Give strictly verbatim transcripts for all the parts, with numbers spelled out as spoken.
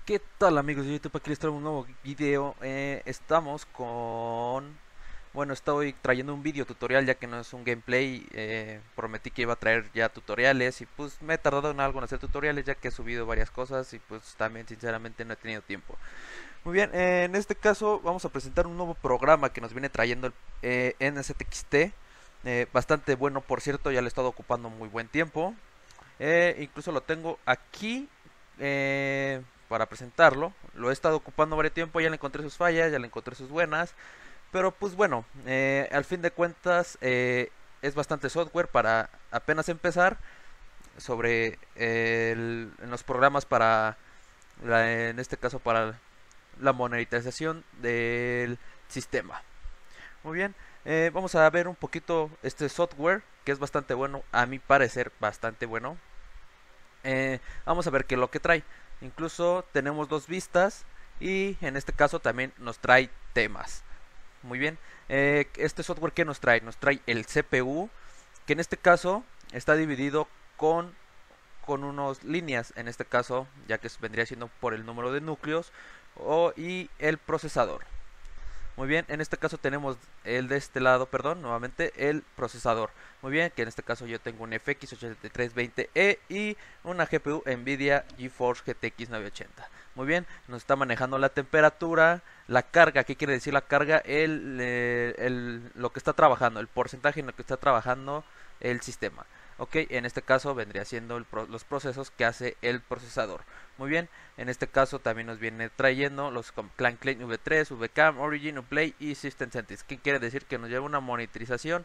¿Qué tal amigos de YouTube? Aquí les traigo un nuevo video. Eh, estamos con... Bueno, estoy trayendo un video tutorial ya que no es un gameplay. Eh, prometí que iba a traer ya tutoriales y pues me he tardado en algo en hacer tutoriales ya que he subido varias cosas y pues también sinceramente no he tenido tiempo. Muy bien, eh, en este caso vamos a presentar un nuevo programa que nos viene trayendo el eh, N S T X T. Eh, bastante bueno, por cierto, ya le he estado ocupando muy buen tiempo. Eh, incluso lo tengo aquí eh, para presentarlo. Lo he estado ocupando varios tiempo, ya le encontré sus fallas, ya le encontré sus buenas. Pero pues bueno, eh, al fin de cuentas eh, es bastante software para apenas empezar sobre eh, el, en los programas para, la, en este caso para la monetización del sistema. Muy bien, eh, vamos a ver un poquito este software que es bastante bueno, a mi parecer bastante bueno. Eh, vamos a ver qué es lo que trae. Incluso tenemos dos vistas y en este caso también nos trae temas. Muy bien. Eh, este software que nos trae, nos trae el C P U, que en este caso está dividido con con unas líneas, en este caso, ya que vendría siendo por el número de núcleos o, y el procesador. Muy bien, en este caso tenemos el de este lado, perdón, nuevamente el procesador. Muy bien, que en este caso yo tengo un F X ochenta y tres veinte E y una G P U Nvidia GeForce G T X novecientos ochenta. Muy bien, nos está manejando la temperatura, la carga. ¿Qué quiere decir la carga? El, eh, el, lo que está trabajando, el porcentaje en lo que está trabajando el sistema. Ok, en este caso vendría siendo el pro, los procesos que hace el procesador. Muy bien, en este caso también nos viene trayendo los Clan Claim V tres, V CAM, Origin, Uplay y System Sentence. ¿Qué quiere decir? Que nos lleva una monitorización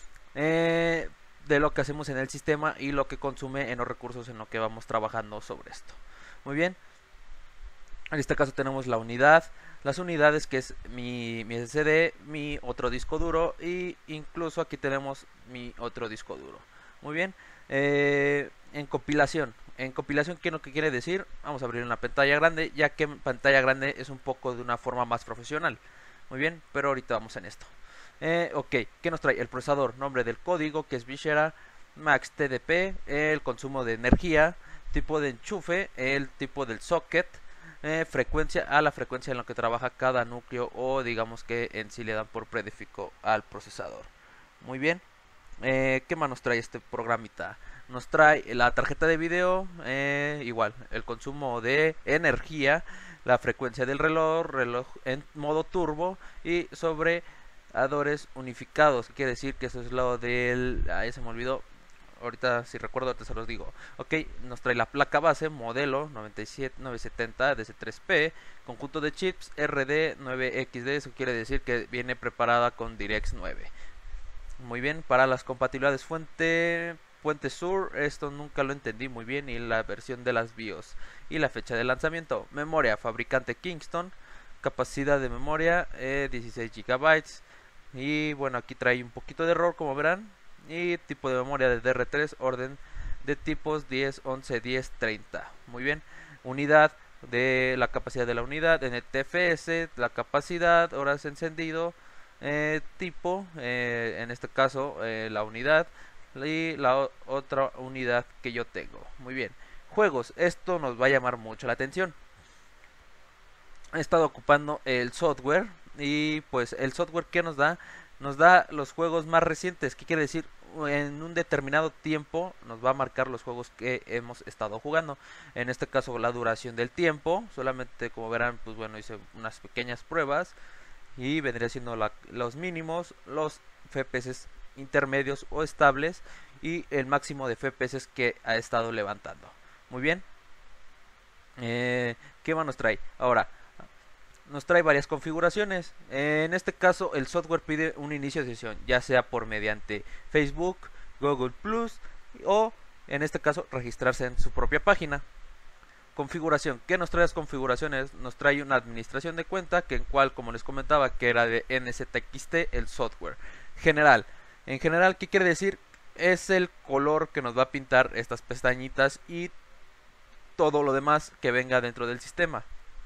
eh, de lo que hacemos en el sistema y lo que consume en los recursos en lo que vamos trabajando sobre esto. Muy bien, en este caso tenemos la unidad, las unidades que es mi, mi S S D, mi otro disco duro y incluso aquí tenemos mi otro disco duro. Muy bien, eh, en compilación. En compilación, ¿qué es lo que quiere decir? Vamos a abrir una pantalla grande, ya que pantalla grande es un poco de una forma más profesional. Muy bien, pero ahorita vamos en esto. Eh, ok, ¿qué nos trae? El procesador, nombre del código, que es Vishera, Max T D P, el consumo de energía, tipo de enchufe, el tipo del socket, eh, frecuencia a la frecuencia en la que trabaja cada núcleo o digamos que en sí le dan por predefecto al procesador. Muy bien, eh, ¿qué más nos trae este programita? Nos trae la tarjeta de video, eh, igual, el consumo de energía, la frecuencia del reloj, reloj en modo turbo y sobre adores unificados. Quiere decir que eso es lo del... Ahí se me olvidó. Ahorita si recuerdo te se los digo. Ok, nos trae la placa base, modelo noventa y siete novecientos setenta D C tres P, conjunto de chips R D nueve X D, eso quiere decir que viene preparada con DirectX nueve. Muy bien, para las compatibilidades fuente Puente Sur, esto nunca lo entendí muy bien, y la versión de las BIOS y la fecha de lanzamiento. Memoria, fabricante Kingston, capacidad de memoria eh, dieciséis gigabytes. Y bueno, aquí trae un poquito de error como verán. Y tipo de memoria de D R tres, orden de tipos diez, once, diez, treinta. Muy bien, unidad de la capacidad de la unidad, N T F S, la capacidad, horas encendido, eh, tipo, eh, en este caso eh, la unidad y la otra unidad que yo tengo. Muy bien, juegos, esto nos va a llamar mucho la atención. He estado ocupando el software y pues el software que nos da nos da los juegos más recientes. ¿Qué quiere decir? En un determinado tiempo nos va a marcar los juegos que hemos estado jugando. En este caso la duración del tiempo, solamente como verán, pues bueno, hice unas pequeñas pruebas y vendría siendo la, los mínimos, los F P S intermedios o estables y el máximo de F P S que ha estado levantando. Muy bien, eh, ¿qué más nos trae? Ahora, nos trae varias configuraciones. En este caso, el software pide un inicio de sesión, ya sea por mediante Facebook, Google Plus o en este caso registrarse en su propia página. Configuración. ¿Qué nos trae las configuraciones? Nos trae una administración de cuenta, que en cual, como les comentaba, que era de N S T X T, el software. General. En general, ¿qué quiere decir? Es el color que nos va a pintar estas pestañitas y todo lo demás que venga dentro del sistema.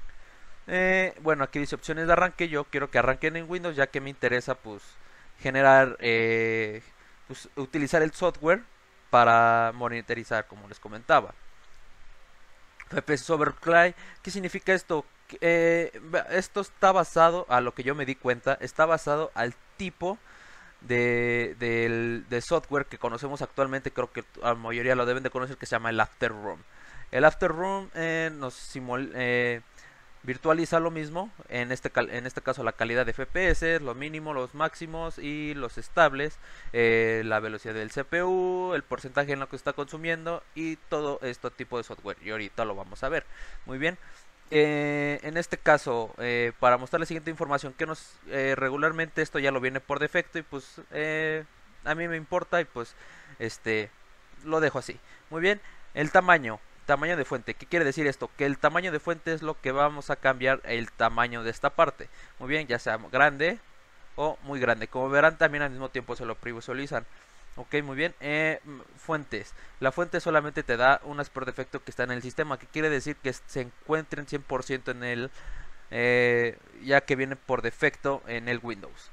Eh, bueno, aquí dice opciones de arranque. Yo quiero que arranquen en Windows, ya que me interesa pues generar, eh, pues, utilizar el software para monitorizar, como les comentaba. F P S Overclock. ¿Qué significa esto? Eh, esto está basado, a lo que yo me di cuenta, está basado al tipo de, de, de software que conocemos actualmente. Creo que la mayoría lo deben de conocer, que se llama el Afterroom. El Afterroom eh, nos simula, eh, virtualiza lo mismo, en este, en este caso la calidad de F P S, lo mínimo, los máximos y los estables, eh, la velocidad del C P U, el porcentaje en lo que está consumiendo y todo este tipo de software, y ahorita lo vamos a ver. Muy bien. Eh, en este caso, eh, para mostrar la siguiente información, que nos eh, regularmente esto ya lo viene por defecto y pues eh, a mí me importa y pues este lo dejo así. Muy bien. El tamaño, tamaño de fuente. ¿Qué quiere decir esto? Que el tamaño de fuente es lo que vamos a cambiar el tamaño de esta parte. Muy bien, ya sea grande o muy grande. Como verán, también al mismo tiempo se lo previsualizan. Ok, muy bien. Eh, fuentes. La fuente solamente te da unas por defecto que están en el sistema. ¿Qué quiere decir? Que se encuentren cien por ciento en el... Eh, ya que viene por defecto en el Windows.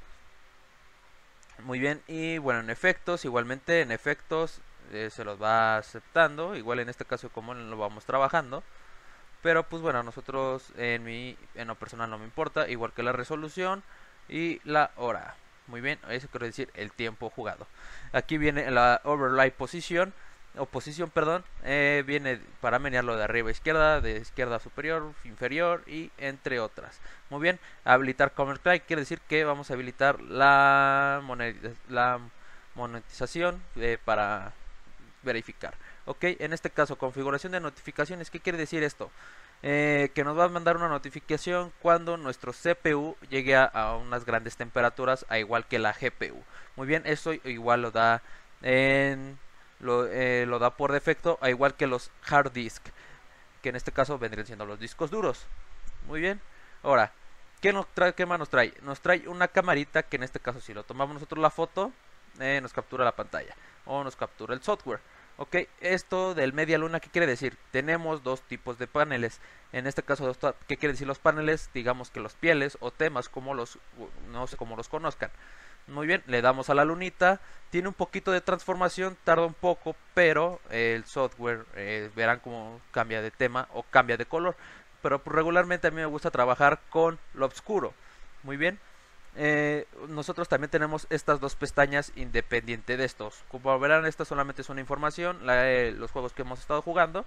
Muy bien. Y bueno, en efectos, igualmente en efectos eh, se los va aceptando. Igual en este caso como lo vamos trabajando. Pero pues bueno, a nosotros en, mi, en lo personal no me importa. Igual que la resolución y la hora. Muy bien, eso quiere decir el tiempo jugado. Aquí viene la overlay position, o posición, perdón, eh, viene para menearlo de arriba a izquierda, de izquierda a superior, inferior y entre otras. Muy bien, habilitar Command Click quiere decir que vamos a habilitar la, la monetización eh, para verificar. Ok, en este caso configuración de notificaciones. ¿Qué quiere decir esto? Eh, que nos va a mandar una notificación cuando nuestro C P U llegue a, a unas grandes temperaturas, a igual que la G P U. Muy bien, eso igual lo da en lo, eh, lo da por defecto, a igual que los hard disk, que en este caso vendrían siendo los discos duros. Muy bien. Ahora, ¿qué, nos trae, qué más nos trae? Nos trae una camarita que en este caso, si lo tomamos nosotros la foto, eh, nos captura la pantalla o nos captura el software. Ok, esto del media luna, ¿qué quiere decir? Tenemos dos tipos de paneles. En este caso, ¿qué quiere decir los paneles? Digamos que los pieles o temas, como los, no sé cómo los conozcan. Muy bien, le damos a la lunita. Tiene un poquito de transformación, tarda un poco, pero eh, el software, eh, verán cómo cambia de tema o cambia de color. Pero pues, regularmente a mí me gusta trabajar con lo oscuro. Muy bien. Eh, nosotros también tenemos estas dos pestañas independiente de estos. Como verán, esta solamente es una información, la, eh, los juegos que hemos estado jugando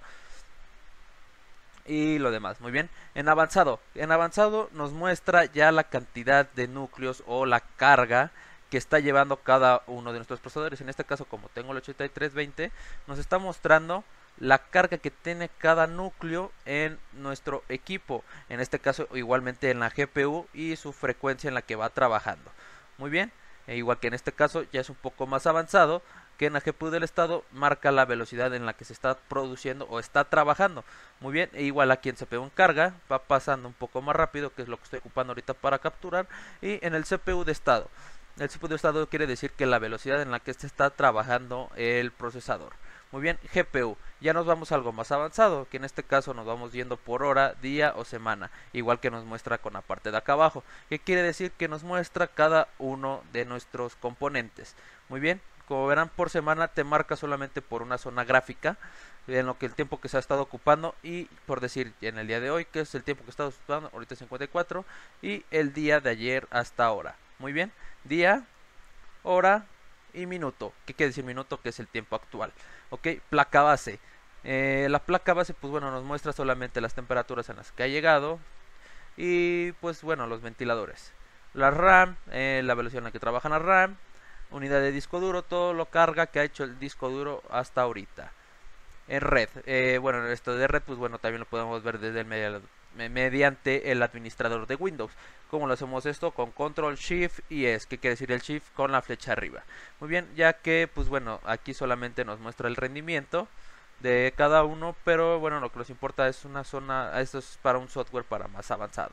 y lo demás. Muy bien. En avanzado, en avanzado nos muestra ya la cantidad de núcleos o la carga que está llevando cada uno de nuestros procesadores. En este caso, como tengo el ochenta y tres veinte, nos está mostrando la carga que tiene cada núcleo en nuestro equipo, en este caso igualmente en la G P U y su frecuencia en la que va trabajando. Muy bien, e igual que en este caso ya es un poco más avanzado, que en la G P U del estado marca la velocidad en la que se está produciendo o está trabajando. Muy bien, e igual aquí en C P U en carga va pasando un poco más rápido, que es lo que estoy ocupando ahorita para capturar, y en el C P U de estado. El C P U de estado quiere decir que la velocidad en la que se está trabajando el procesador. Muy bien, G P U. Ya nos vamos a algo más avanzado, que en este caso nos vamos yendo por hora, día o semana, igual que nos muestra con la parte de acá abajo, que quiere decir que nos muestra cada uno de nuestros componentes. Muy bien, como verán, por semana te marca solamente por una zona gráfica, en lo que el tiempo que se ha estado ocupando, y por decir en el día de hoy, que es el tiempo que está ocupando, ahorita cincuenta y cuatro, y el día de ayer hasta ahora. Muy bien, día, hora y minuto. ¿Qué quiere decir minuto? Que es el tiempo actual. Ok, placa base. Eh, la placa base, pues bueno, nos muestra solamente las temperaturas en las que ha llegado y pues bueno, los ventiladores. La RAM, eh, la velocidad en la que trabaja la RAM, unidad de disco duro, todo lo carga que ha hecho el disco duro hasta ahorita. En red, eh, bueno, esto de red, pues bueno, también lo podemos ver desde el medio, mediante el administrador de Windows. ¿Cómo lo hacemos esto? Con Control Shift y S. ¿Qué quiere decir el Shift? Con la flecha arriba. Muy bien, ya que pues bueno, aquí solamente nos muestra el rendimiento de cada uno, pero bueno, lo que nos importa es una zona, esto es para un software para más avanzado.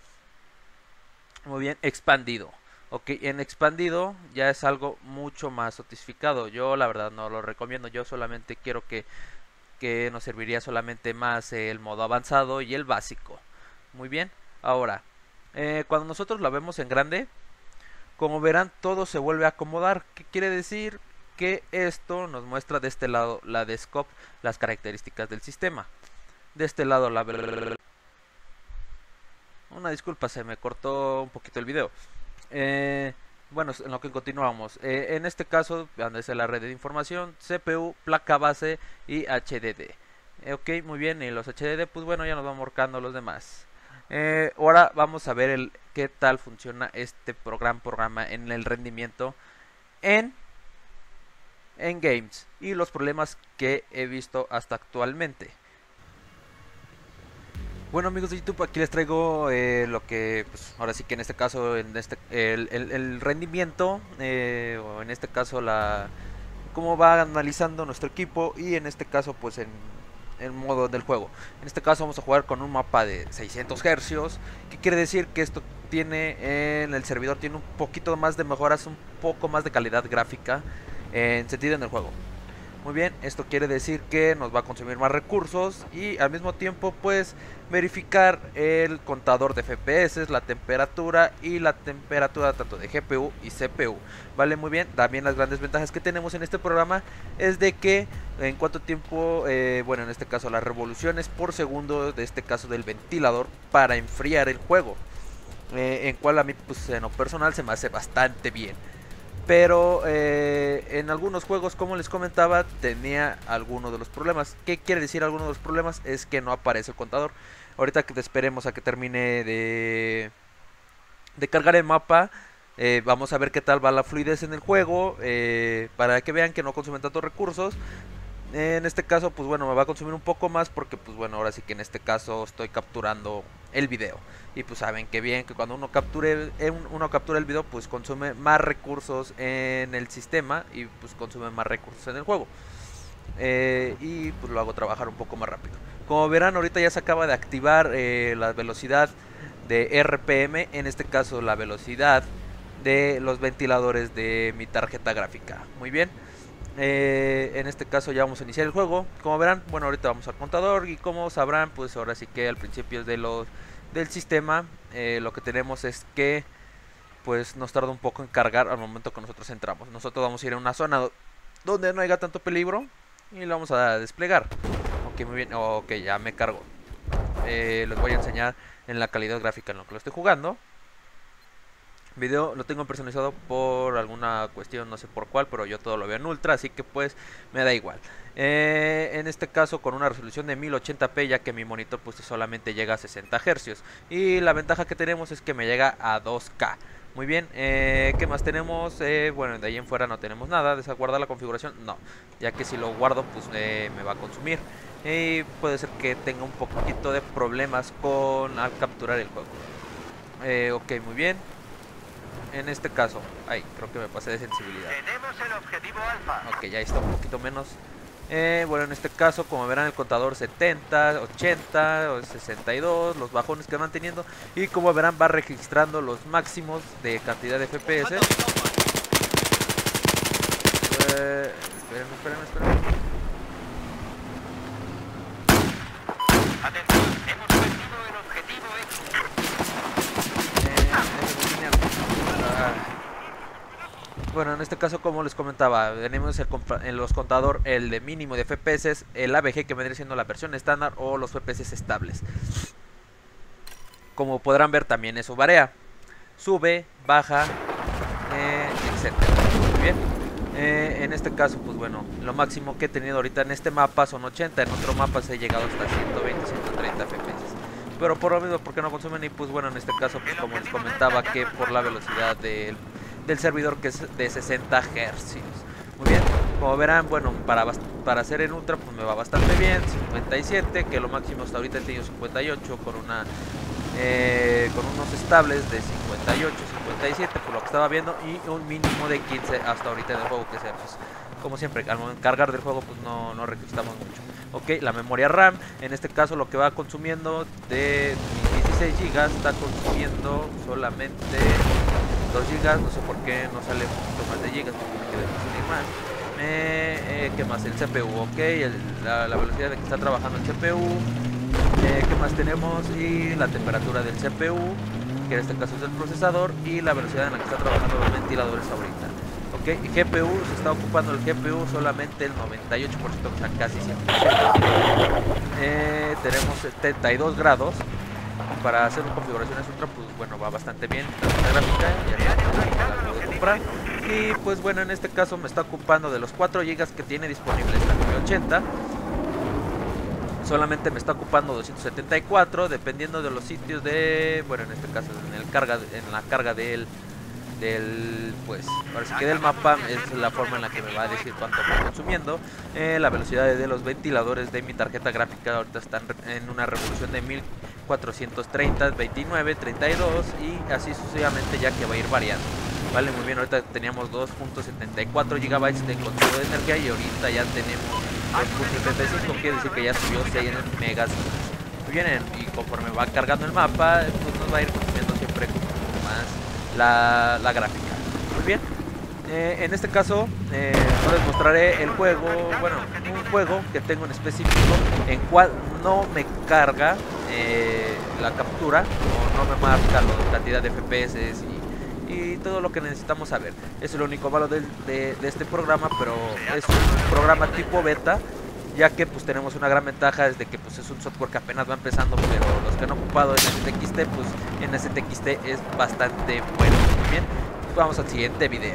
Muy bien, expandido. Ok, en expandido ya es algo mucho más sofistificado. Yo la verdad no lo recomiendo, yo solamente quiero que que nos serviría solamente más el modo avanzado y el básico. Muy bien, ahora eh, cuando nosotros la vemos en grande, como verán, todo se vuelve a acomodar. ¿Qué quiere decir? Que esto nos muestra de este lado la de scope, las características del sistema. De este lado la... Una disculpa, se me cortó un poquito el video. Eh, bueno, en lo que continuamos. Eh, en este caso, donde es la red de información, C P U, placa base y H D D. Eh, ok, muy bien. Y los H D D, pues bueno, ya nos vamos marcando los demás. Eh, ahora vamos a ver el qué tal funciona este programa, programa en el rendimiento en, en games y los problemas que he visto hasta actualmente. Bueno, amigos de YouTube, aquí les traigo eh, lo que, pues, ahora sí que en este caso, en este, el, el, el rendimiento, eh, o en este caso la, cómo va analizando nuestro equipo y en este caso, pues, en el modo del juego. En este caso vamos a jugar con un mapa de seiscientos hercios, que quiere decir que esto tiene, en el servidor tiene un poquito más de mejoras, un poco más de calidad gráfica en sentido en el juego. Muy bien, esto quiere decir que nos va a consumir más recursos y al mismo tiempo pues verificar el contador de F P S, la temperatura y la temperatura tanto de G P U y C P U. Vale, muy bien. También las grandes ventajas que tenemos en este programa es de que en cuánto tiempo, eh, bueno, en este caso las revoluciones por segundo de este caso del ventilador para enfriar el juego, eh, en cual a mí pues en lo personal se me hace bastante bien. Pero eh, en algunos juegos, como les comentaba, tenía algunos de los problemas. ¿Qué quiere decir algunos de los problemas? Es que no aparece el contador. Ahorita que esperemos a que termine de, de cargar el mapa, eh, vamos a ver qué tal va la fluidez en el juego, eh, para que vean que no consumen tantos recursos. En este caso, pues bueno, me va a consumir un poco más porque, pues bueno, ahora sí que en este caso estoy capturando el video. Y pues saben que bien, que cuando uno capture uno captura el video, pues consume más recursos en el sistema y pues consume más recursos en el juego. Eh, y pues lo hago trabajar un poco más rápido. Como verán, ahorita ya se acaba de activar eh, la velocidad de R P M, en este caso la velocidad de los ventiladores de mi tarjeta gráfica. Muy bien. Eh, en este caso ya vamos a iniciar el juego. Como verán, bueno, ahorita vamos al contador y como sabrán, pues ahora sí que al principio de los, del sistema, eh, lo que tenemos es que pues nos tarda un poco en cargar al momento que nosotros entramos. Nosotros vamos a ir a una zona donde no haya tanto peligro y lo vamos a desplegar. Ok, muy bien, ok, ya me cargo. Eh, les voy a enseñar en la calidad gráfica en lo que lo estoy jugando. Video lo tengo personalizado por alguna cuestión, no sé por cuál, pero yo todo lo veo en ultra, así que pues me da igual. Eh, en este caso con una resolución de mil ochenta p, ya que mi monitor pues solamente llega a sesenta hercios. Y la ventaja que tenemos es que me llega a dos K. Muy bien, eh, ¿qué más tenemos? Eh, bueno, de ahí en fuera no tenemos nada. ¿Desguardar la configuración? No, ya que si lo guardo pues eh, me va a consumir. Y puede ser que tenga un poquito de problemas con al capturar el juego. Eh, ok, muy bien. En este caso, ay, creo que me pasé de sensibilidad. Tenemos el objetivo alfa. Ok, ya está un poquito menos. Eh, bueno, en este caso, como verán, el contador setenta, ochenta, sesenta y dos, los bajones que van teniendo. Y como verán, va registrando los máximos de cantidad de F P S. Eh, esperen, esperen, esperen. Atención, hemos perdido el objetivo X. Bueno, en este caso, como les comentaba, tenemos el en los contador el de mínimo de F P S, el A V G que vendría siendo la versión estándar o los F P S estables. Como podrán ver, también eso varía, sube, baja, eh, etcétera. Muy bien. Eh, en este caso, pues bueno, lo máximo que he tenido ahorita en este mapa son ochenta, en otro mapa se he llegado hasta ciento veinte, ciento treinta F P S. Pero por lo mismo, porque no consumen, y pues bueno, en este caso, pues como les comentaba, que por la velocidad del, del servidor, que es de sesenta hercios. Muy bien, como verán, bueno, para, para hacer en ultra pues me va bastante bien. Cincuenta y siete, que lo máximo hasta ahorita he tenido cincuenta y ocho, con una eh, con unos estables de cincuenta y ocho, cincuenta y siete por lo que estaba viendo, y un mínimo de quince hasta ahorita en el juego, que sea pues, como siempre, al cargar del juego pues no, no registramos mucho. Ok, la memoria RAM, en este caso lo que va consumiendo de dieciséis gigas, está consumiendo solamente dos gigas, no sé por qué no sale un poquito más de gigas, porque me quiere consumir más. Eh, eh, ¿Qué más? El C P U, ok, el, la, la velocidad de que está trabajando el C P U. Eh, ¿Qué más tenemos? Y la temperatura del C P U, que en este caso es el procesador, y la velocidad en la que está trabajando los ventiladores ahorita. Ok, G P U, se está ocupando el G P U solamente el noventa y ocho por ciento, o sea, casi cien por ciento. Eh, tenemos setenta y dos grados. Para hacer una configuración ultra, pues bueno, va bastante bien. La gráfica ya la puedo comprar. Y pues bueno, en este caso me está ocupando de los cuatro gigas que tiene disponible esta nueve ochenta. Solamente me está ocupando doscientos setenta y cuatro, dependiendo de los sitios de, bueno, en este caso en el carga, en la carga del, del, pues, ahora sí que del mapa es la forma en la que me va a decir cuánto estoy consumiendo. Eh, la velocidad de los ventiladores de mi tarjeta gráfica ahorita están en una revolución de mil cuatrocientos treinta, veintinueve, treinta y dos y así sucesivamente, ya que va a ir variando. Vale, muy bien, ahorita teníamos dos punto setenta y cuatro gigabytes de consumo de energía y ahorita ya tenemos dos punto setenta y cinco, quiere decir que ya subió seis megas. Muy bien, y conforme va cargando el mapa, pues nos va a ir consumiendo siempre más la, la gráfica. Muy bien, eh, en este caso eh, les mostraré el juego, bueno, un juego que tengo en específico, en cual no me carga eh, la captura, o no me marca la cantidad de F P S y y todo lo que necesitamos saber. Es el único malo de, de, de este programa, pero es un programa tipo beta, ya que pues tenemos una gran ventaja desde que pues es un software que apenas va empezando, pero los que han ocupado en S T X T, pues en S T X T es bastante bueno. Bien, vamos al siguiente video.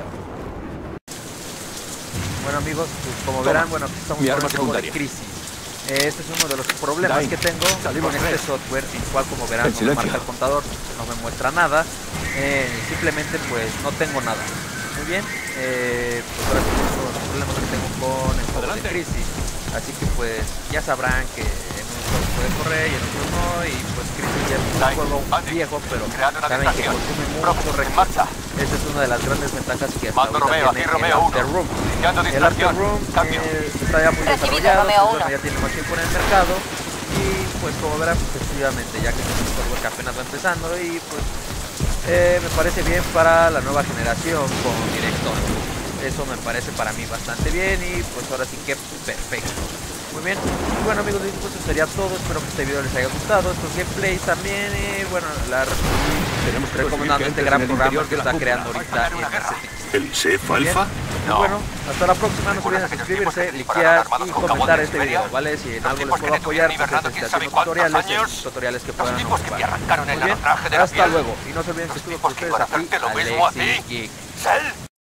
Bueno amigos, pues como Toma, verán, bueno, aquí estamos con el juego de Crisis. Este es uno de los problemas Dai. que tengo con este software, en cual como verán no me marca el contador, no me muestra nada, eh, simplemente pues no tengo nada. Muy bien, eh, pues ahora sí son los problemas que tengo con el juego de Crisis, así que pues ya sabrán que en un juego puede correr y en otro no, y pues Crisis ya es un Dai. juego viejo, pero saben que consume mucho recursos. Esa es una de las grandes ventajas que hasta ahorita Romeo, tiene Romeo el After Room. El After Room eh, está ya muy desarrollado, pues, bueno, ya tiene más tiempo en el mercado. Y pues como verán, pues, efectivamente, ya que es un software que apenas va empezando y pues eh, me parece bien para la nueva generación con director. Eso me parece para mí bastante bien y pues ahora sí que perfecto. Muy bien, y bueno amigos, pues eso sería todo, espero que este video les haya gustado, estos gameplays también, y bueno, la tenemos recomendando este gran programa que está creando ahorita en S T X T. ¿El I S E F Alpha? Y bueno, hasta la próxima, no se olviden de suscribirse, likear y comentar este video, ¿vale? Si en algo les puedo apoyar, pues estoy haciendo tutoriales, tutoriales que puedan ocupar. Muy bien, hasta luego, y no se olviden que estuve con ustedes aquí, Alexis Geek.